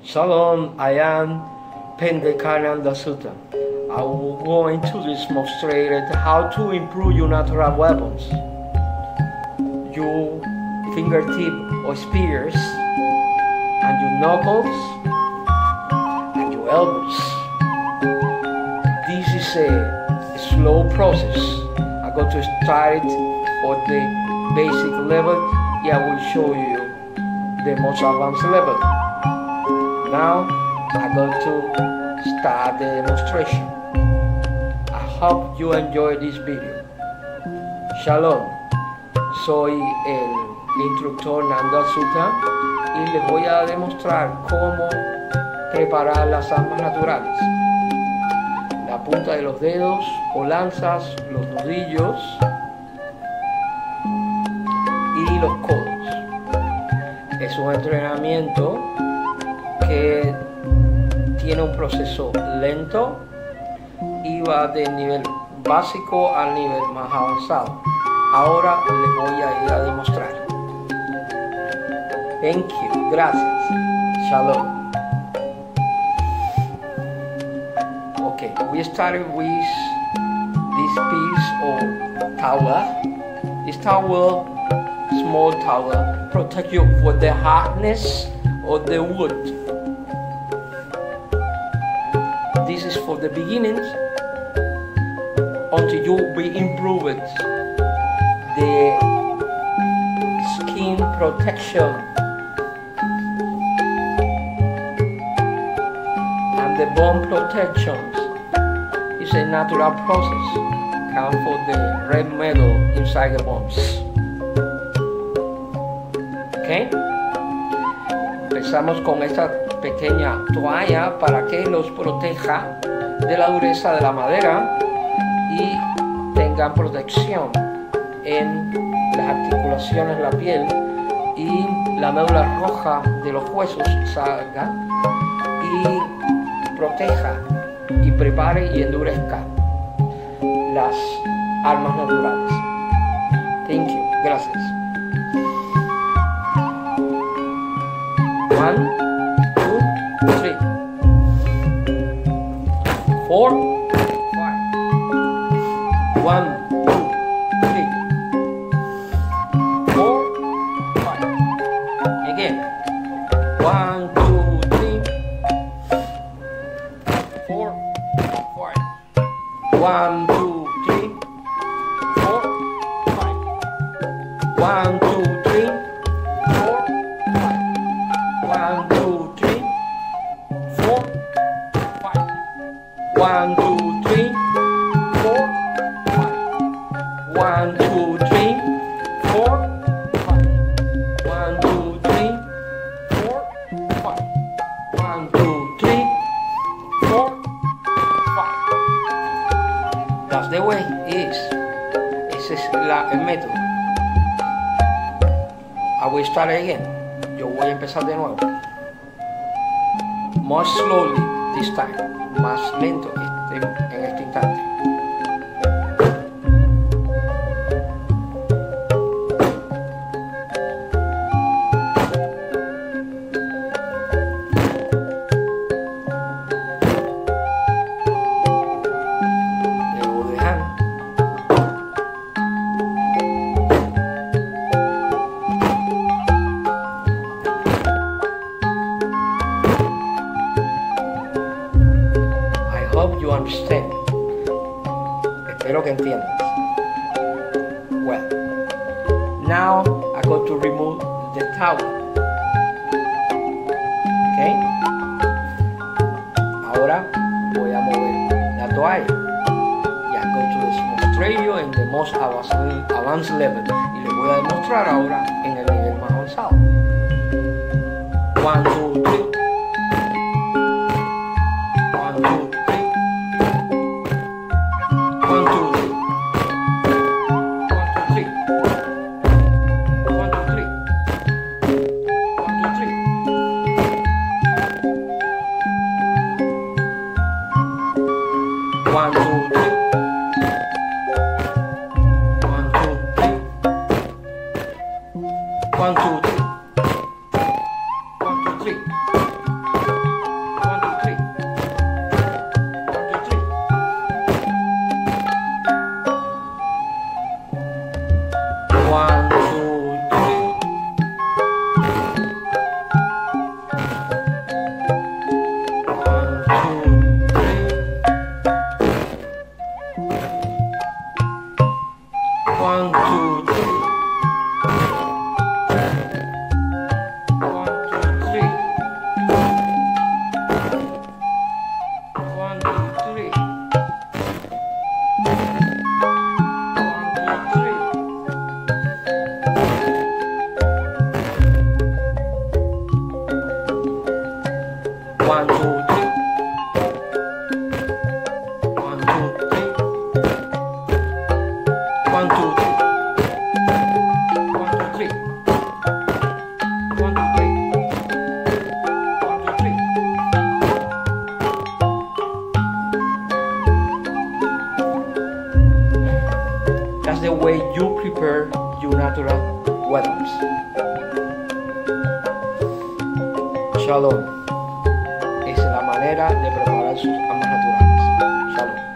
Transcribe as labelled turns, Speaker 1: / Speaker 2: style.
Speaker 1: Shalom, I am Pendekananda Sutta. I will go into this demonstrate how to improve your natural weapons, your fingertip or spears, and your knuckles, and your elbows. This is a slow process. I'm going to start it for the basic level, and I will show you the most advanced level. Now I'm going to start the demonstration. I hope you enjoy this video. Shalom, soy el instructor Nanda Sutta y les voy a demostrar cómo preparar las armas naturales. La punta de los dedos o lanzas, los nudillos y los codos. Es un entrenamiento que tiene un proceso lento y va del nivel básico al nivel más avanzado. Ahora les voy a ir a demostrar. Thank you, gracias. Shalom. Okay, we started with this piece of towel. This towel, small towel, protect you for the hardness of the wood. This is for the beginnings until you will improve it. The skin protection and the bone protection is a natural process. Count for the red metal inside the bones. Okay? Empezamos con esta pequeña toalla para que los proteja de la dureza de la madera y tengan protección en las articulaciones de la piel y la médula roja de los huesos salga y proteja y prepare y endurezca las armas naturales. Thank you. Gracias. 1, 2, 3, 4, 5. 1, 2, 3, 4, 5. Again. 1, 2, 3, 4, 5. 1, 2, 3, 4, 5. 1, 2, 3, 4, 5. 1, 2, 3, 4, 5. 1, 2, 3, 4, 5. 1, 2, 3, 4, 5. 1, 2, 3, 4, 5. 1, 2, 3, 4, 5. That's the way is. Ese es el método. I will start again. Yo voy a empezar de nuevo. More slowly this time. Más lento en este instante. Debo dejar. Hope you understand. Espero que entiendas. Well, now I go to remove the towel. Okay? Ahora voy a mover la toalla. Y I go to demonstrate en the most advanced level. Y les voy a demostrar ahora en el nivel más avanzado. 1, 2, 3. 1, 2, 3. 1, 2, 3. 1, 2, 3. 1, 2, 3. 1, 2, 3. 1, 2, 3. 1, 2, 3. 1, 2, 3. 1, 2, 3. 1, 2, 3. 1, 2, 3. 1, 2, 3. 1, 2, 3. 1, 2, 3. That's the way you prepare your natural weapons. Shalom. Es la manera de preparar sus armas naturales. Shalom.